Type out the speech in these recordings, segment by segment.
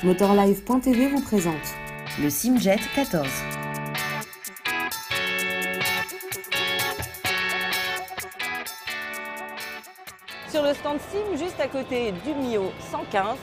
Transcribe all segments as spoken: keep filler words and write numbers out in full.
Motorlife point T V vous présente le Simjet quatorze. Sur le stand Sim, juste à côté du Mio cent quinze,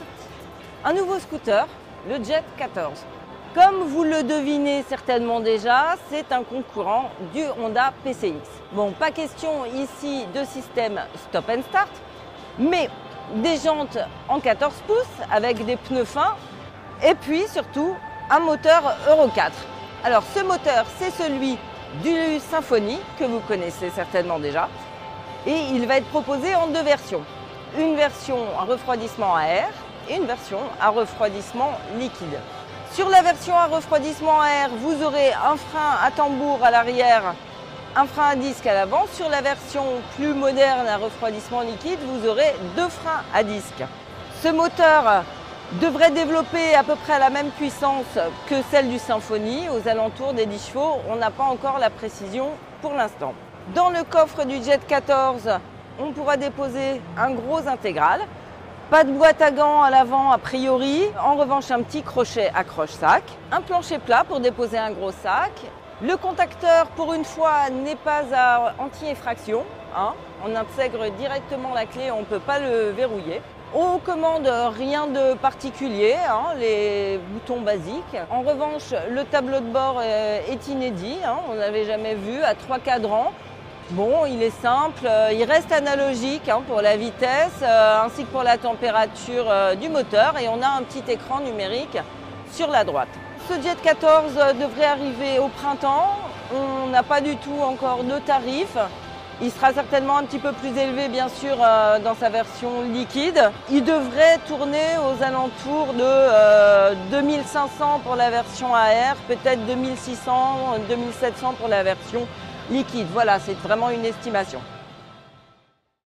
un nouveau scooter, le Jet quatorze. Comme vous le devinez certainement déjà, c'est un concurrent du Honda P C X. Bon, pas question ici de système stop and start, mais des jantes en quatorze pouces avec des pneus fins et puis surtout un moteur Euro quatre. Alors ce moteur, c'est celui du Symphony que vous connaissez certainement déjà et il va être proposé en deux versions. Une version à refroidissement à air et une version à refroidissement liquide. Sur la version à refroidissement à air, vous aurez un frein à tambour à l'arrière, un frein à disque à l'avant. Sur la version plus moderne à refroidissement liquide, vous aurez deux freins à disque. Ce moteur devrait développer à peu près la même puissance que celle du Symphony, aux alentours des dix chevaux. On n'a pas encore la précision pour l'instant. Dans le coffre du Jet quatorze, on pourra déposer un gros intégral. Pas de boîte à gants à l'avant a priori, en revanche un petit crochet accroche-sac, un plancher plat pour déposer un gros sac. Le contacteur pour une fois n'est pas à anti-effraction, hein. On intègre directement la clé, on ne peut pas le verrouiller. On commande rien de particulier, hein, les boutons basiques. En revanche, le tableau de bord est inédit, hein, on n'avait jamais vu, à trois cadrans. Bon, il est simple, il reste analogique hein, pour la vitesse euh, ainsi que pour la température euh, du moteur et on a un petit écran numérique sur la droite. Ce Jet quatorze devrait arriver au printemps, on n'a pas du tout encore de tarif. Il sera certainement un petit peu plus élevé bien sûr euh, dans sa version liquide. Il devrait tourner aux alentours de euh, deux mille cinq cents pour la version A R, peut-être deux mille six cents, deux mille sept cents pour la version liquide. Voilà, c'est vraiment une estimation.